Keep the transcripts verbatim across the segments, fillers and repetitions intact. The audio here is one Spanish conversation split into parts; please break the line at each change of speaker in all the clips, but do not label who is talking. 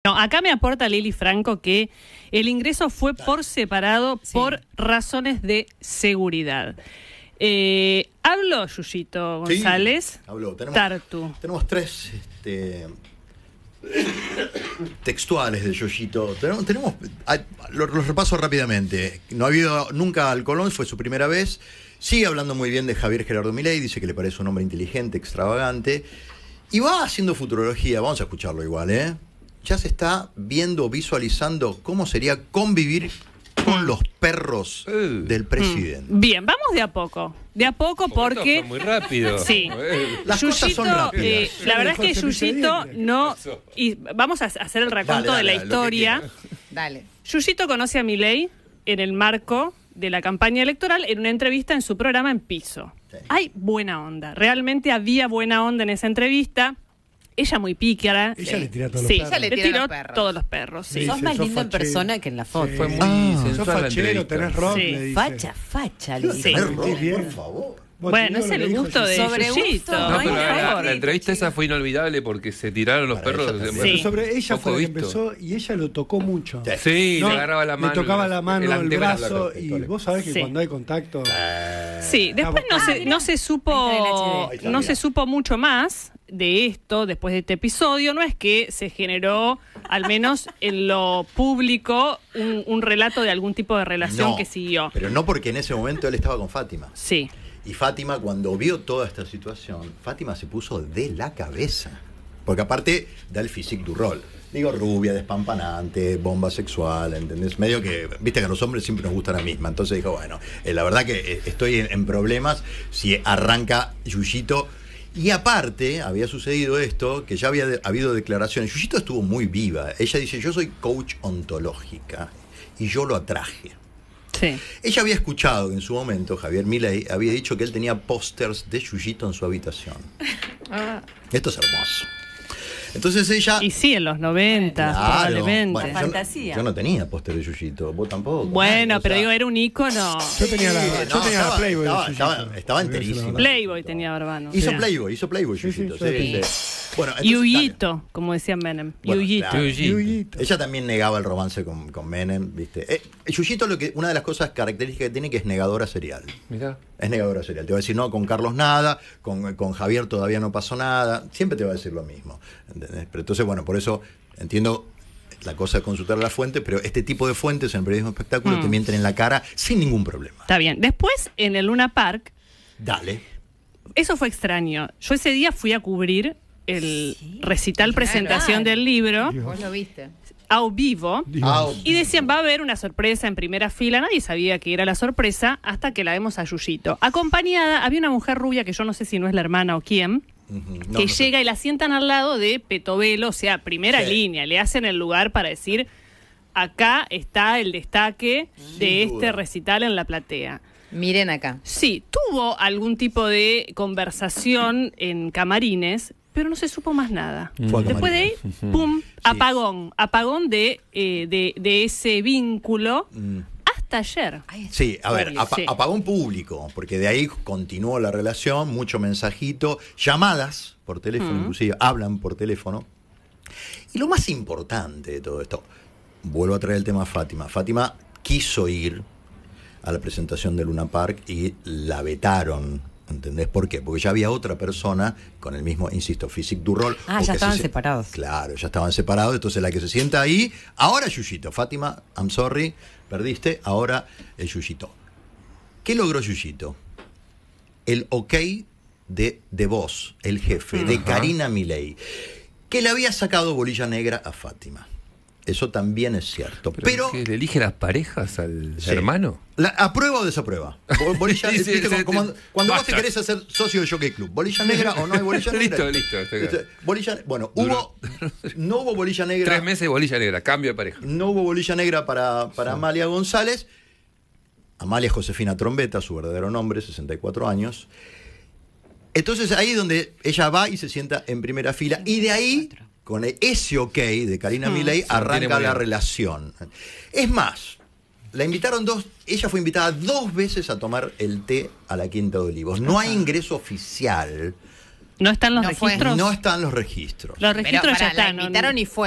No, acá me aporta Lili Franco que el ingreso fue por separado sí. por razones de seguridad. Eh, ¿Habló Yuyito González?
Sí, habló. Tenemos,
Tartu.
Tenemos tres este, textuales de Yuyito. Tenemos, tenemos los, los repaso rápidamente. No ha habido nunca al Colón, fue su primera vez. Sigue hablando muy bien de Javier Gerardo Milei, dice que le parece un hombre inteligente, extravagante. Y va haciendo futurología, vamos a escucharlo igual, ¿eh? Ya se está viendo, visualizando cómo sería convivir con los perros uh, del presidente.
Bien, vamos de a poco. De a poco porque...
Fue muy rápido.
Sí.
Las
Yuyito,
cosas son rápidas.
Eh, la verdad es que Yuyito no... Y vamos a hacer el raconto dale, dale, de la historia.
Dale.
Yuyito conoce a Milei en el marco de la campaña electoral en una entrevista en su programa En Piso. Sí. Hay buena onda. Realmente había buena onda en esa entrevista. Ella muy pícara.
Ella sí. le tira a todos
sí,
los perros.
Ella le, le tiró los perros. todos los perros. Sí.
Sí, sos más lindo en persona que en la foto.
Sí. Fue muy
ah,
sensual
sos
la
fachero, tenés rock,
sí.
le dice.
Facha, facha, le dice.
Sí.
Por favor.
Bueno, es el gusto de
sobre
Yuyito.
gusto,
No,
Ay,
pero la,
favor.
la, la entrevista esa fue inolvidable porque se tiraron los
Para
perros.
ella
De
sí.
Sí. Sobre ella
poco
fue la que
visto.
empezó y ella lo tocó mucho.
Sí,
sí
¿no?
le agarraba la mano.
Le tocaba la mano, el, el brazo,
la
y vos sabés que
sí.
cuando hay contacto...
Sí, después no se, no se supo
Ahí está,
no
mira.
se supo mucho más de esto después de este episodio. No es que se generó, al menos en lo público, un, un relato de algún tipo de relación
no,
que siguió.
Pero no porque en ese momento él estaba con Fátima.
Sí.
Y Fátima, cuando vio toda esta situación, Fátima se puso de la cabeza. Porque aparte da el physique du rol. Digo, rubia, despampanante, bomba sexual, ¿entendés? Medio que, viste que a los hombres siempre nos gusta la misma. Entonces dijo, bueno, eh, la verdad que eh, estoy en, en problemas si arranca Yuyito. Y aparte, había sucedido esto, que ya había de, habido declaraciones. Yuyito estuvo muy viva. Ella dice, yo soy coach ontológica y yo lo atraje.
Sí.
Ella había escuchado que en su momento Javier Milei había dicho que él tenía pósters de Yuyito en su habitación. Ah. Esto es hermoso. Entonces ella...
Y sí, en los noventa,
claro,
probablemente.
bueno,
fantasía.
Yo, yo no tenía póster de Yuyito, vos tampoco.
Bueno,
¿no?
pero
O sea,
digo, era un ícono.
Yo tenía la,
Sí,
yo
no,
tenía
estaba,
la Playboy.
Estaba,
de
estaba,
Yuyito.
estaba enterísimo.
Playboy tenía Barbano.
Hizo
Sí.
Playboy, hizo Playboy
Sí, sí,
Yuyito.
sí,
Sí,
sí.
sí. Bueno,
Y
entonces,
Huyito, como decía Menem.
Bueno,
Yuyito.
claro.
Yuyito.
ella también negaba el romance con, con Menem, ¿viste? Eh, Yuyito, lo que, una de las cosas características que tiene que es negadora serial.
Mirá.
Es negadora serial. Te va a decir, no, con Carlos nada, con, con Javier todavía no pasó nada. Siempre te va a decir lo mismo. ¿Entendés? Pero entonces, bueno, por eso entiendo la cosa de consultar a la fuente, pero este tipo de fuentes en el periodismo espectáculo
Mm.
te mienten en la cara sin ningún problema.
Está bien. Después, en el Luna Park,
Dale.
eso fue extraño. Yo ese día fui a cubrir el
Sí,
recital
claro.
presentación del libro
Vos lo viste.
a vivo.
Dios.
Ah,
Y decían, va a haber una sorpresa en primera fila. Nadie sabía que era la sorpresa hasta que la vemos a Yuyito. Acompañada, había una mujer rubia que yo no sé si no es la hermana o quién,
ujú, no,
que
no sé.
llega y la sientan al lado de Petovelo, o sea, primera
Sí.
línea. Le hacen el lugar para decir, acá está el destaque
Sin
de
duda.
este recital en la platea.
Miren acá.
Sí, tuvo algún tipo de conversación en camarines, pero no se supo más nada.
Fue a
Después de ahí,
camarines.
pum, apagón. Apagón de, eh, de, de ese vínculo
Mm.
hasta ayer.
Ay,
Sí, a ver, apa-
Sí.
apagón público, porque de ahí continuó la relación, mucho mensajito, llamadas por teléfono,
Mm.
inclusive hablan por teléfono. Y lo más importante de todo esto, vuelvo a traer el tema Fátima. Fátima quiso ir a la presentación de Luna Park y la vetaron. ¿Entendés por qué? Porque ya había otra persona con el mismo, insisto, physique du rol.
Ah,
o
ya
que
estaban
se-
separados.
Claro, ya estaban separados. Entonces la que se sienta ahí, ahora es Yuyito. Fátima, I'm sorry, perdiste, ahora es Yuyito. ¿Qué logró Yuyito? El ok de, de vos, el jefe, de
Ajá.
Karina Milei, que le había sacado bolilla negra a Fátima. Eso también es cierto.
Pero,
Pero,
¿qué, ¿le elige las parejas al
sí.
hermano?
La, ¿aprueba o desaprueba? Bo- Bolilla,
Sí, sí,
¿viste?
sí,
como-
sí.
como cuando vos
Basta.
te querés hacer socio de Jockey Club, ¿bolilla negra o no hay bolilla negra?
Listo, listo, está claro.
Este, bolilla, bueno,
Duró-
hubo, no hubo bolilla negra.
Tres meses de bolilla negra, cambio de pareja.
No hubo bolilla negra para, para Amalia González. Amalia Josefina Trombetta, su verdadero nombre, sesenta y cuatro años. Entonces ahí es donde ella va y se sienta en primera fila. Y de ahí, con ese ok de Karina
Hmm.
Milei,
Se mantiene
arranca
muy
la
bien.
relación. Es más, la invitaron dos, ella fue invitada dos veces a tomar el té a la Quinta de Olivos. No hay ingreso oficial,
¿No están los
No fue.
registros?
no están los registros.
Los
Pero
registros ya
pará, la
están. ¿no?
invitaron y fue.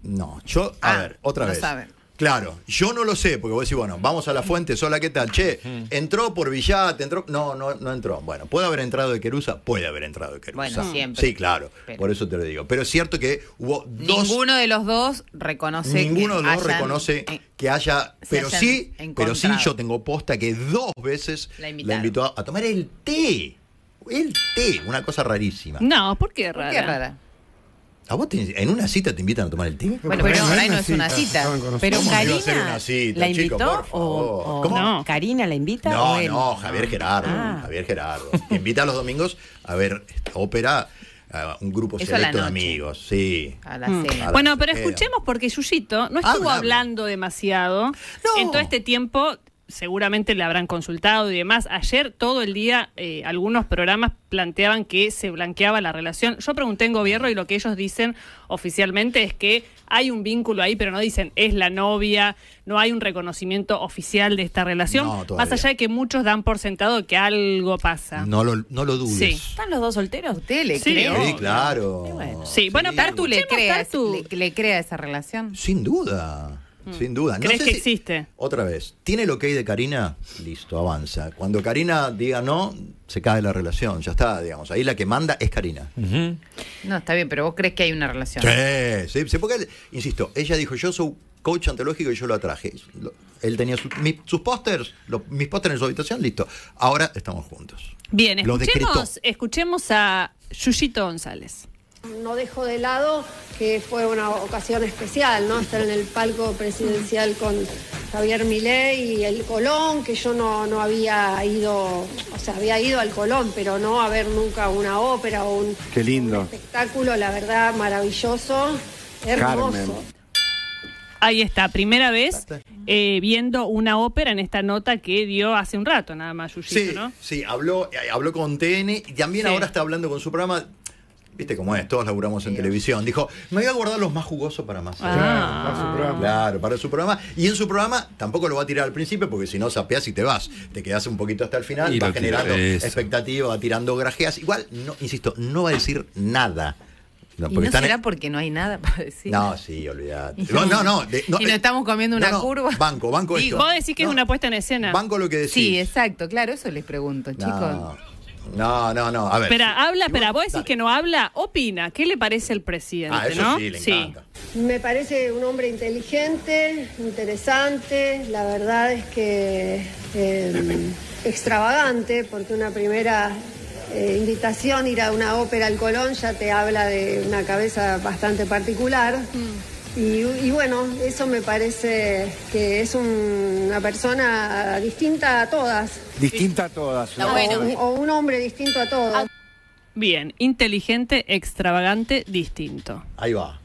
No, yo, a
Ah,
ver, otra
no
vez.
sabe.
Claro, yo no lo sé, porque vos decís, bueno, vamos a la fuente, sola, ¿qué tal? Che, entró por Villate, entró. No, no, no entró. Bueno, ¿puede haber entrado de Querusa? Puede haber entrado de Querusa.
Bueno, siempre.
Sí, claro,
Pero-
por eso te lo digo. Pero es cierto que hubo dos.
Ninguno de los dos reconoce
Ninguno
que
de los dos
hayan,
reconoce
eh,
que haya.
se
Pero
hayan
sí, pero sí,
encontrado.
yo tengo posta que dos veces
La
la,
invitaron.
invitó a, a tomar el té. El té, una cosa rarísima.
No, ¿por qué
¿Por
rara?
qué rara?
¿A vos te- en una cita te invitan a tomar el té?
Bueno, pero
no es
ahí no
una
es una
cita,
cita.
estaban conocidos.
Pero
¿Cómo no iba a
Karina
ser una cita,
la
chico,
invitó
por favor?
o, o
¿Cómo?
No.
Karina la invita
No,
o él.
no, Javier Gerardo.
Ah.
Javier Gerardo. Que invita los domingos a ver esta ópera a un grupo
Eso a la
selecto de
noche.
amigos. Sí.
A la
Mm.
cena.
la
Bueno, pero
cena.
escuchemos porque Yuyito no estuvo
Habla, habla.
hablando demasiado.
No.
En todo este tiempo seguramente le habrán consultado y demás. Ayer todo el día eh, algunos programas planteaban que se blanqueaba la relación. Yo pregunté en gobierno y lo que ellos dicen oficialmente es que hay un vínculo ahí, pero no dicen es la novia, no hay un reconocimiento oficial de esta relación.
No, todavía.
Más allá de que muchos dan por sentado que algo pasa.
No lo, no lo dudes.
Sí.
¿Están los dos solteros? ¿Usted le
Sí.
cree?
Sí, claro.
Y bueno.
Sí, bueno, pero
¿Tartu le
escuchemos,
crea,
Tartu.
le, le crea esa relación?
Sin duda. Sin duda. No
¿Crees
sé
que
si-
existe?
Otra vez. ¿Tiene el ok de Karina? Listo, avanza. Cuando Karina diga no, se cae la relación. Ya está, digamos. Ahí la que manda es Karina.
No, está bien, pero vos crees que hay una relación.
Sí, sí, sí, porque, él- insisto, ella dijo, yo soy coach antológico y yo lo atraje. Lo- Él tenía su- mi- sus pósters, lo- mis pósters en su habitación, listo. Ahora estamos juntos.
Bien,
Lo decretó.
escuchemos, escuchemos a Yuyito González.
No dejo de lado que fue una ocasión especial, ¿no? Estar en el palco presidencial con Javier Milei y el Colón, que yo no, no había ido, o sea, había ido al Colón, pero no a ver nunca una ópera o un,
Qué lindo.
un espectáculo, la verdad, maravilloso, hermoso.
Carmen.
Ahí está, primera vez eh, viendo una ópera en esta nota que dio hace un rato, nada más, Yuyito,
Sí,
¿no?
sí, habló, eh, habló con T N y también
Sí.
ahora está hablando con su programa. Viste cómo es, todos laburamos en televisión. Dijo, me voy a guardar los más jugosos para más.
Ah.
Claro, para su programa.
Claro, para su programa. Y en su programa tampoco lo va a tirar al principio porque si no sapeas y te vas. Te quedas un poquito hasta el final,
Y
va
lo tira,
generando
eso.
expectativa, va tirando grajeas. Igual, no, insisto, no va a decir nada. No,
¿Y no
están
será
en-
porque no hay nada para decir?
No, sí, olvidate.
Y
No,
no-
no, no. de- no,
y nos
eh,
estamos comiendo una
no, no,
curva.
Banco, banco
Digo,
esto.
Vos decís que
No,
es una puesta en escena.
Banco lo que decís.
Sí, exacto, claro, eso les pregunto, chicos.
No, no, no, no. A ver.
Espera,
sí.
habla, espera,
Igual,
vos decís
dale.
que no habla, opina. ¿Qué le parece el presidente,
Ah, eso
no?
sí, le encanta.
Me parece un hombre inteligente, interesante, la verdad es que eh, extravagante, porque una primera eh, invitación, ir a una ópera al Colón, ya te habla de una cabeza bastante particular. Y, y bueno, eso me parece que es un- una persona distinta a todas,
Distinta a todas.
Está
o,
bueno.
un- o un hombre distinto a todos.
Bien, inteligente, extravagante, distinto.
Ahí va.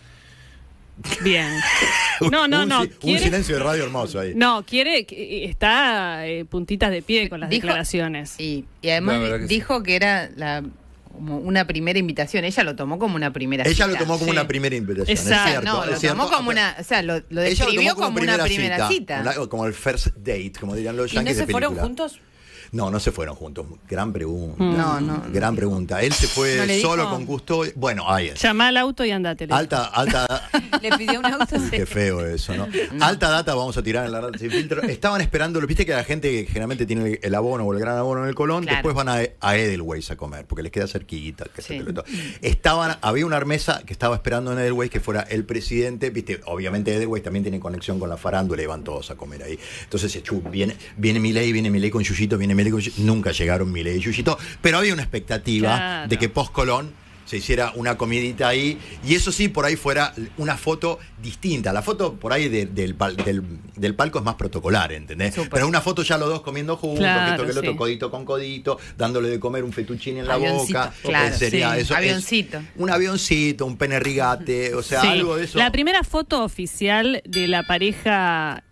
Bien. No, no,
Un
no.
si- Un
quiere-
silencio de radio hermoso ahí.
No, quiere, que- está eh, puntitas de pie con las
Dijo-
declaraciones.
Y, y además
La verdad que sí.
dijo que era la, como una primera invitación. Ella lo tomó como una primera
Ella
cita.
lo tomó como
Sí.
una primera invitación.
Exacto.
Es cierto,
No, lo
es cierto.
tomó como una, o sea, lo, lo
Ella
describió
tomó
como, una primera cita.
una- como el first date, como dirían los
¿Y no
yankees
se
de
fueron
película.
juntos?
No, no se fueron juntos. Gran pregunta.
No, no.
Gran pregunta. Él se fue
¿No le dijo?
solo con custodia. Bueno, ahí es.
Llama al auto y andate. le
Alta, alta.
¿Le pidió un auto?
Qué feo eso, ¿no? Alta data vamos a tirar en la data sin filtro. Estaban esperando, viste que la gente que generalmente tiene el, el abono o el gran abono en el Colón,
Claro.
después van a, a Edelweiss a comer, porque les queda cerquita. Que
Sí.
sé que lo- Estaban, había una mesa que estaba esperando en Edelweiss que fuera el presidente, viste, obviamente Edelweiss también tiene conexión con la farándula y van todos a comer ahí. Entonces, chu, viene, viene Milei, viene Milei con Yuyito, viene Milei con Yuyito. Nunca llegaron Milei y Yuyito, pero había una expectativa
Claro.
de que post Colón se hiciera una comidita ahí, y eso sí, por ahí fuera una foto distinta. La foto por ahí de- del, pal- del, del palco es más protocolar, ¿entendés?
Súper.
Pero una foto ya los dos comiendo juntos,
Claro,
que esto, que el otro,
sí.
codito con codito, dándole de comer un fettuccine en la
Avioncito,
boca.
claro,
eh, sería
sí.
eso, es
Avioncito.
un avioncito, un pene rigate, o sea,
Sí.
algo de eso.
La primera foto oficial de la pareja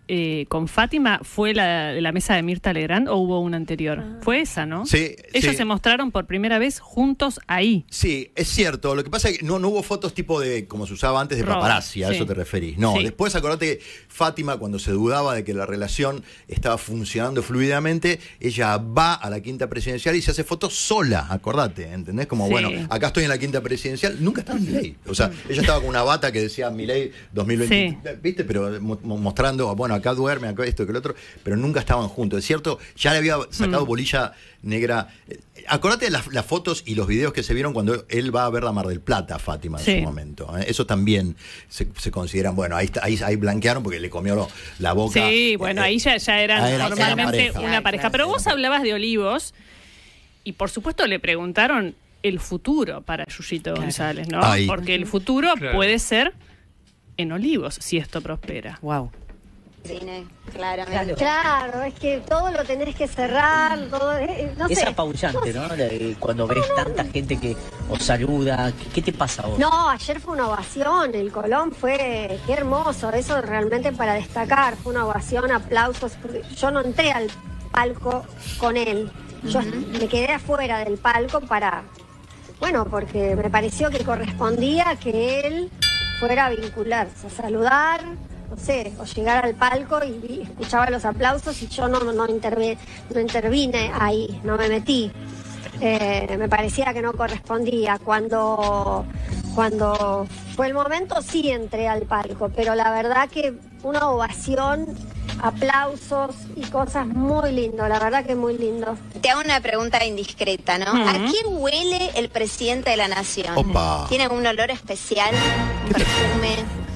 eh, con Fátima fue la de la mesa de Mirta Legrand o hubo una anterior. Ah. Fue esa, ¿no?
Sí.
Ellos
sí.
se mostraron por primera vez juntos ahí.
Sí, es cierto. Lo que pasa es que no, no hubo fotos tipo de, como se usaba antes, de
Roba,
paparazzi, a
sí.
eso te referís. No,
Sí.
después acordate que Fátima, cuando se dudaba de que la relación estaba funcionando fluidamente, ella va a la quinta presidencial y se hace fotos sola, acordate, ¿entendés? Como,
Sí.
bueno, acá estoy en la quinta presidencial, nunca estaba en Milei. O sea, ella estaba con una bata que decía Milei dos mil veinte,
Sí.
¿viste? Pero mo mostrando, bueno, acá duerme, acá esto, que el otro, pero nunca estaban juntos. Es cierto, ya le había sacado mm. bolilla negra. Acordate de las, las fotos y los videos que se vieron cuando él va a ver la Mar del Plata a Fátima en
sí.
su momento. ¿eh? Eso también se, se consideran, bueno, ahí, está, ahí ahí blanquearon porque le comió lo, la boca.
Sí, bueno, eh, ahí ya, ya eran
era,
normalmente
era pareja.
una pareja.
Claro,
Pero
claro.
vos hablabas de Olivos y por supuesto le preguntaron el futuro para Yuyito claro. González, ¿no?
Ay.
Porque el futuro
claro.
puede ser en Olivos, si esto prospera.
Wow.
Cine, claramente.
Claro, es que todo lo tenés que cerrar, todo, eh, no
Es
sé.
apabullante, ¿no? De- Cuando ves tanta gente que os saluda, ¿qué, qué te pasa a vos?
No, ayer fue una ovación, el Colón fue, qué hermoso, eso realmente para destacar, fue una ovación, aplausos, porque yo no entré al palco con él, yo uh-huh. me quedé afuera del palco para, bueno, porque me pareció que correspondía que él fuera a vincularse, a saludar, no sé, o llegar al palco y, y escuchaba los aplausos y yo no, no, interve, no intervine ahí, no me metí. Eh, me parecía que no correspondía. Cuando, cuando fue el momento sí entré al palco, pero la verdad que una ovación, aplausos y cosas muy lindo, la verdad que muy lindo.
Te hago una pregunta indiscreta, ¿no?
Uh-huh.
¿A qué huele el presidente de la nación?
Opa.
¿Tiene un olor especial? ¿Un perfume?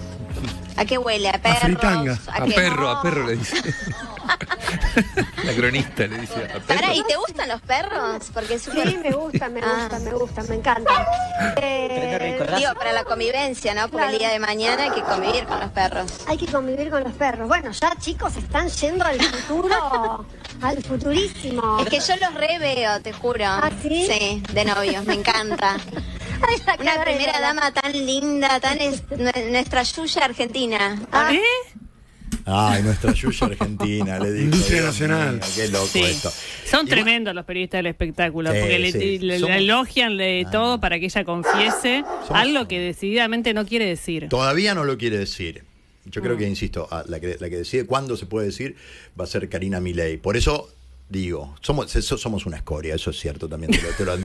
¿A qué huele? ¿A perros?
fritanga.
A
qué?
perro, a perro le dice. La cronista le dice a perro.
Pará, ¿y te gustan los perros? Porque es súper...
Sí, me gusta, me
Ah.
gusta, me gusta, me encanta. Eh,
Digo, para la convivencia, ¿no? Porque
Claro.
el día de mañana hay que convivir con los perros.
hay que convivir con los perros. Bueno, ya chicos están yendo al futuro, al futurísimo.
Es que yo los re veo, te juro.
¿Ah, sí?
Sí, de novios, me encanta.
Ay, la
Una
cara de
primera
Lola.
dama tan linda, tan es, nue- nuestra Yuya argentina.
Ah,
¿Eh?
Ay, nuestra Yuya argentina, le digo.
Industria
Dios
nacional.
mío, qué loco
Sí.
esto.
Son
Igual-
tremendos los periodistas del espectáculo,
Sí,
porque le,
sí.
le- le
Somos-
elogian de
Ah.
todo para que ella confiese
Somos-
algo que decididamente no quiere decir.
Todavía no lo quiere decir. Yo creo
Mm.
que, insisto, a la que, la que decide cuándo se puede decir va a ser Karina Milei. Por eso digo, somos, eso- somos una escoria, eso es cierto también, te lo, te lo admito.